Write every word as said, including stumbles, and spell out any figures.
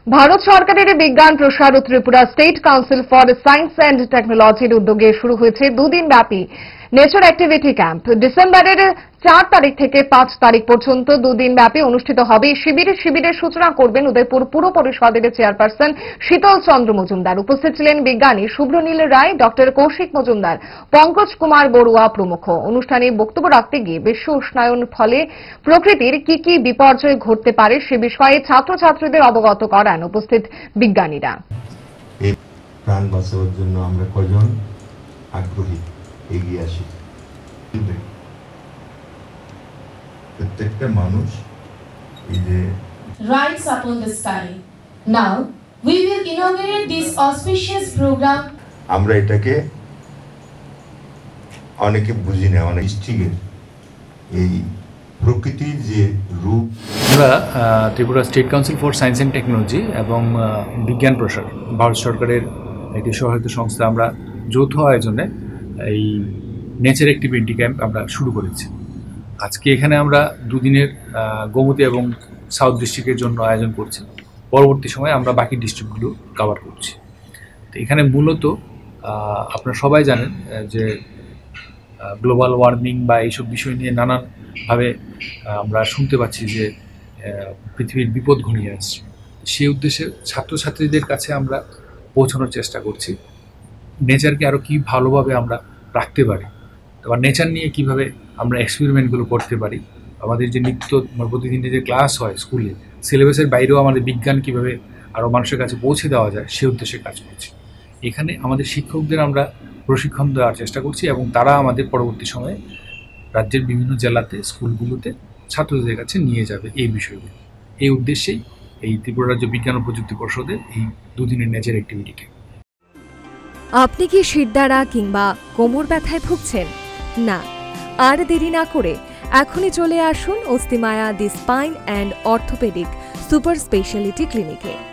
ভারত সরকারের বিজ্ঞান প্রসার ও Tripura state council for science and টেকনোলজির উদ্যোগে শুরু হয়েছে দুদিন ব্যাপী নেচার অ্যাক্টিভিটি ক্যাম্প। ডিসেম্বরের চার তারিখ থেকে পাঁচ তারিখ পর্যন্ত দুদিন ব্যাপী অনুষ্ঠিত হবে শিবিরের শিবিরের সূচনা করবেন উদয়পুর পুর পরিষদের চেয়ারপারসন শীতল চন্দ্র মজুমদার। উপস্থিত ছিলেন বিজ্ঞানী শুভ্রনীল রায়, ডক্টর কৌশিক মজুমদার, পঙ্কজ কুমার বড়ুয়া প্রমুখ। অনুষ্ঠানে বক্তব্য রাখতে গিয়ে বিশ্ব উষ্ণায়ন ফলে প্রকৃতির কি কি বিপর্যয় ঘটতে পারে সে বিষয়ে ছাত্রছাত্রীদের অবগত করান উপস্থিত বিজ্ঞানীরা। এই প্রাণ বাঁচানোর জন্য আমরা কজন আগ্রহী এগিয়ে আসি। প্রত্যেকটা মানুষ এই যে rise upon the sky. Now we will inaugurate this auspicious program. আমরা এটাকে অনেকে বুঝি না, অনেক স্ট্রিগের এই প্রকৃতির যে রূপ। আমরা Tripura state council for science and technology এবং বিজ্ঞান প্রসার ভারত সরকারের একটি সহায়তা সংস্থা আমরা যৌথ আয়োজনে এই নেচার অ্যাক্টিভিটি ক্যাম্প আমরা শুরু করেছি। আজকে এখানে আমরা দুদিনের গোমতী এবং সাউথ ডিস্ট্রিক্টের জন্য আয়োজন করছি। পরবর্তী সময়ে আমরা বাকি ডিস্ট্রিক্টগুলো কভার করছি। তো এখানে মূলত আপনারা সবাই জানেন যে গ্লোবাল ওয়ার্মিং বা এইসব বিষয় নিয়ে নানানভাবে আমরা শুনতে পাচ্ছি যে পৃথিবীর বিপদ ঘনিয়ে আসছে। সেই উদ্দেশ্যে ছাত্রছাত্রীদের কাছে আমরা পৌঁছানোর চেষ্টা করছি নেচারকে আরও কী ভালোভাবে আমরা রাখতে পারি, বা নেচার নিয়ে কিভাবে আমরা এক্সপেরিমেন্টগুলো করতে পারি। আমাদের যে নিত্য প্রতিদিনের যে ক্লাস হয় স্কুলে, সিলেবাসের বাইরেও আমাদের বিজ্ঞান কিভাবে আরও মানুষের কাছে পৌঁছে দেওয়া যায় সে উদ্দেশ্যে কাজ করছি। এখানে আমাদের শিক্ষকদের আমরা প্রশিক্ষণ দেওয়ার চেষ্টা করছি এবং তারা আমাদের পরবর্তী সময়ে রাজ্যের বিভিন্ন জেলাতে স্কুলগুলোতে ছাত্রদের কাছে নিয়ে যাবে এই বিষয়গুলো। এই উদ্দেশ্যেই এই ত্রিপুরা রাজ্য বিজ্ঞান ও প্রযুক্তি পরিষদের এই দুদিনের নেচার অ্যাক্টিভিটিকে। আপনি কি শিরদাঁড়া কিংবা কোমর ব্যথায় ভুগছেন? না, আর দেরি না করে এখনই চলে আসুন Asthimaya the spine and orthopaedic super speciality ক্লিনিকে।